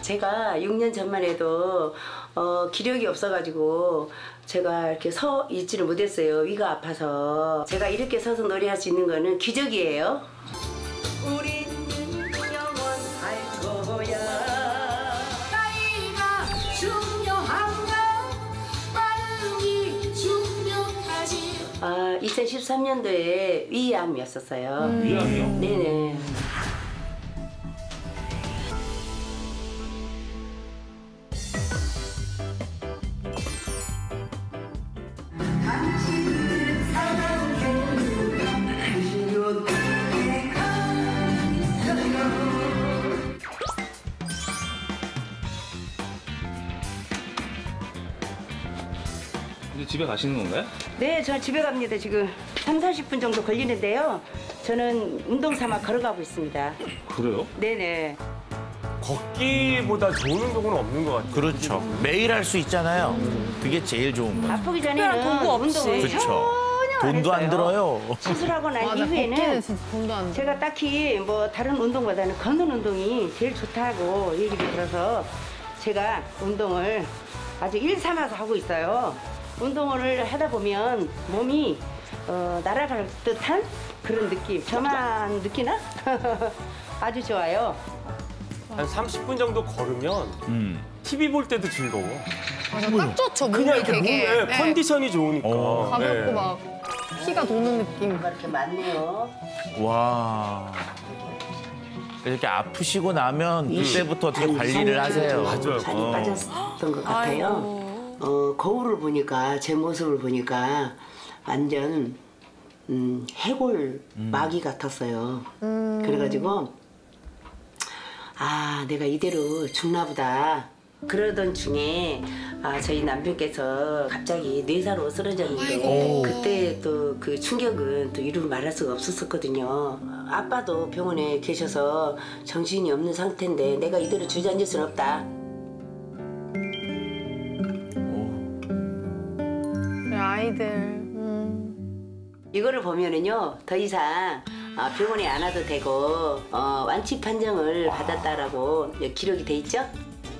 제가 6년 전만 해도 기력이 없어가지고 제가 이렇게 서 있지를 못했어요. 위가 아파서. 제가 이렇게 서서 노래할 수 있는 거는 기적이에요. 우리는 영원할 거야. 나이가 중요한가 빠르기 중요하지. 2013년도에 위암이었었어요. 위암이요? 네네. 이제 집에 가시는 건가요? 네, 저 집에 갑니다. 지금 30-40분 정도 걸리는데요. 저는 운동 삼아 걸어가고 있습니다. 그래요? 네네. 걷기보다 좋은 운동은 없는 것 같아요. 그렇죠. 매일 할 수 있잖아요. 그게 제일 좋은 거죠. 아프기 특별한 전에는 도구 없이. 운동을 그렇죠. 전혀 안 돈도 안 했어요. 들어요. 수술하고 난 맞아, 이후에는 걷기는 진짜 돈도 안 들어. 제가 딱히 뭐 다른 운동보다는 걷는 운동이 제일 좋다고 얘기를 들어서 제가 운동을 아주 일 삼아서 하고 있어요. 운동을 하다 보면 몸이 날아갈 듯한 그런 느낌. 저만 느끼나? 아주 좋아요. 한 30분 정도 걸으면 TV 볼 때도 즐거워. 맞아, 딱 좋죠. 몸이 그냥 이렇게 되게 몸에 네. 컨디션이 좋으니까. 가볍고 네. 막 피가 도는 느낌. 뭐가 이렇게 많네요. 와. 이렇게 아프시고 나면 그때부터 어떻게 관리를 하세요? 맞아요. 살이 빠졌던 것 같아요. 거울을 보니까 제 모습을 보니까 완전 해골 마귀 같았어요. 그래가지고 내가 이대로 죽나 보다. 그러던 중에 저희 남편께서 갑자기 뇌사로 쓰러졌는데 그때 또 그 충격은 또 이루 말할 수가 없었거든요. 아빠도 병원에 계셔서 정신이 없는 상태인데 내가 이대로 주저앉을 수는 없다. 그래, 아이들. 이거를 보면은요 더 이상 병원에 안 와도 되고 완치 판정을 받았다라고 기록이 돼 있죠?